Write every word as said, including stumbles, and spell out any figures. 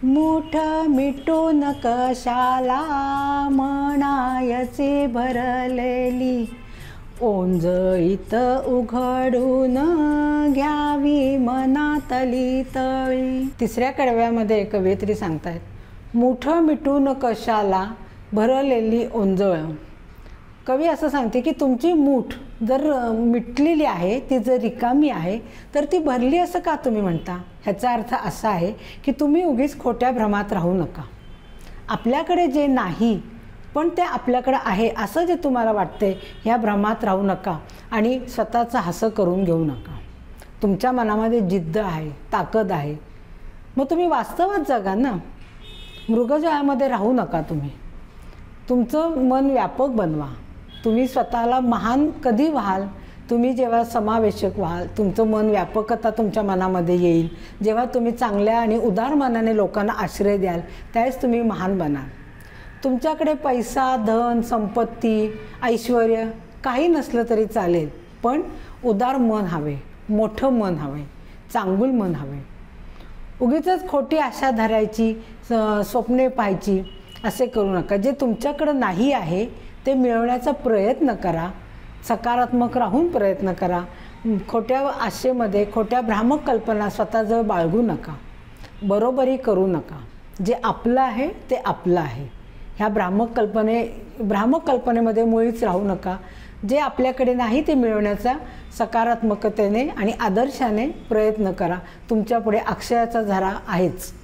मूठ मिटून कशाला म्हणायचे भरलेली, ओंजळीत उघडून घ्यावी मनातली तळी. तिसऱ्या कडव्यामध्ये कवयित्री सांगतायत, मूठ मिटून कशाला भरलेली ओंजळ. कवी असं सांगते की तुमची मूठ जर मिटलेली आहे, ती जर रिकामी आहे, तर ती भरली असं का तुम्ही म्हणता. ह्याचा अर्थ असा आहे की तुम्ही उगीच खोट्या भ्रमात राहू नका. आपल्याकडे जे नाही पण ते आपल्याकडे आहे असं जे तुम्हाला वाटते, ह्या भ्रमात राहू नका आणि स्वतःचं हसं करून घेऊ नका. तुमच्या मनामध्ये जिद्द आहे, ताकद आहे, मग तुम्ही वास्तवात जगा ना. मृगजळामध्ये राहू नका. तुम्ही तुमचं मन व्यापक बनवा. तुम्ही स्वतःला महान कधी व्हाल, तुम्ही जेव्हा समावेशक व्हाल, तुमचं मन व्यापकता तुमच्या मनामध्ये येईल, जेव्हा तुम्ही चांगल्या आणि उदार मनाने लोकांना आश्रय द्याल, त्यावेळेस तुम्ही महान बनाल. तुमच्याकडे पैसा, धन, संपत्ती, ऐश्वर्य काही नसलं तरी चालेल, पण उदार मन हवे, मोठं मन हवे, चांगुल मन हवे. उगीचच खोटी आशा धरायची, स्वप्ने पाहायची असे करू नका. जे तुमच्याकडं नाही आहे ते मिळवण्याचा प्रयत्न करा. सकारात्मक राहून प्रयत्न करा. खोट्या आशेमध्ये खोट्या भ्रामक कल्पना स्वतःजवळ बाळगू नका. बरोबरी करू नका. जे आपलं आहे ते आपलं आहे. ह्या भ्रामक कल्पने भ्रामक कल्पनेमध्ये मुळीच राहू नका. जे आपल्याकडे नाही ते मिळवण्याचा सकारात्मकतेने आणि आदर्शाने प्रयत्न करा. तुमच्यापुढे अक्षयाचा झरा आहेच.